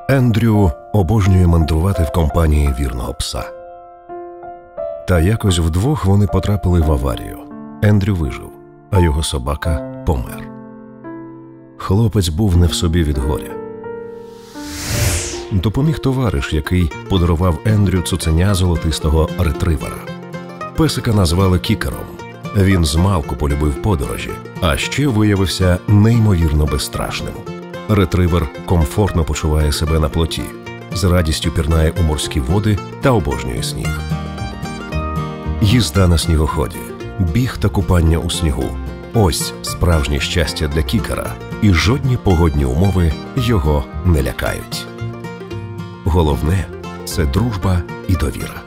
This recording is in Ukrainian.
Ендрю обожнює мандрувати в компанії вірного пса. Та якось вдвох вони потрапили в аварію. Ендрю вижив, а його собака помер. Хлопець був не в собі від горя. Допоміг товариш, який подарував Ендрю цуценя золотистого ретривера. Песика назвали Кікером. Він змалку полюбив подорожі, а ще виявився неймовірно безстрашним. Ретривер комфортно почуває себе на плоті, з радістю пірнає у морські води та обожнює сніг. Їзда на снігоході, біг та купання у снігу – ось справжнє щастя для Кікера, і жодні погодні умови його не лякають. Головне – це дружба і довіра.